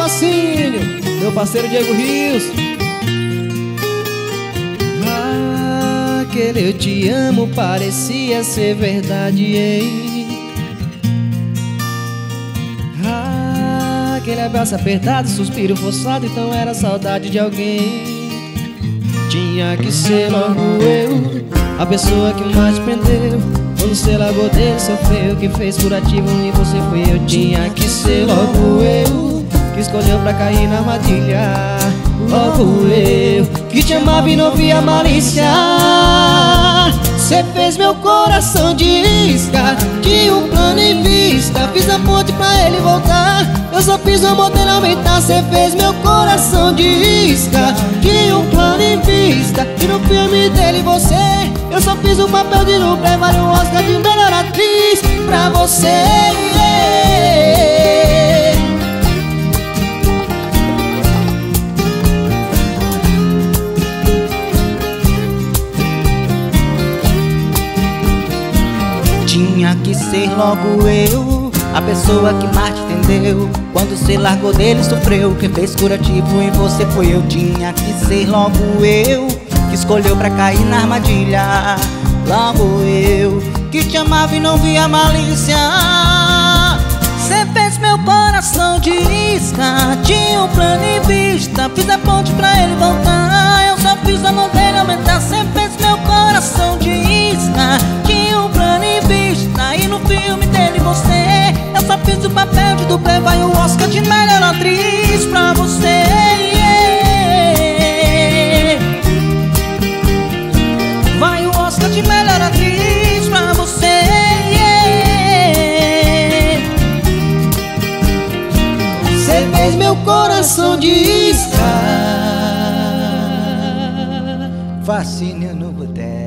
fascínio, meu parceiro Diego Rios. Aquele eu te amo parecia ser verdade, hein? Aquele abraço apertado, suspiro forçado, então era saudade de alguém. Tinha que ser logo eu, a pessoa que mais prendeu. Quando você largou dele, sofreu, que fez curativo e você foi eu. Tinha que ser logo eu, que escolheu pra cair na armadilha. Logo eu, que te amava e não via malícia. Cê fez meu coração de isca, tinha um plano em vista. Fiz a ponte pra ele voltar, eu só fiz o amor dele aumentar. Cê fez meu coração de isca, tinha um plano em vista. E no filme dele você, eu só fiz o papel de dupla. Vale o Oscar de melhor atriz pra você. Tinha que ser logo eu, a pessoa que mais te entendeu. Quando cê largou dele, sofreu, quem fez curativo em você foi eu. Tinha que ser logo eu, que escolheu pra cair na armadilha. Logo eu, que te amava e não via malícia. Cê fez meu coração de isca, tinha um plano em vista. Fiz a ponte pra ele voltar, eu só fiz a mão dele aumentar. Cê fez meu coração de isca, tinha um plano em vista. E no filme dele você, eu só fiz o papel de dublê. Vai o Oscar de melhor atriz pra você. Vai o Oscar de melhor atriz pra você. Cê fez meu coração de isca. Fascínio no boteco.